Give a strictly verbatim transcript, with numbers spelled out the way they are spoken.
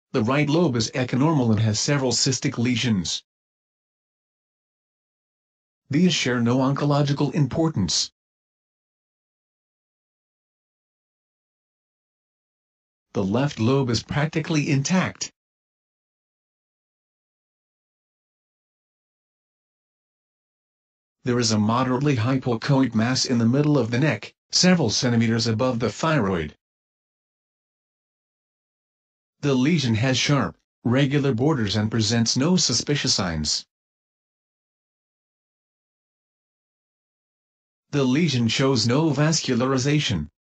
The right lobe is echonormal and has several cystic lesions. These share no oncological importance. The left lobe is practically intact. There is a moderately hypoechoic mass in the middle of the neck, several centimeters above the thyroid. The lesion has sharp, regular borders and presents no suspicious signs. The lesion shows no vascularization.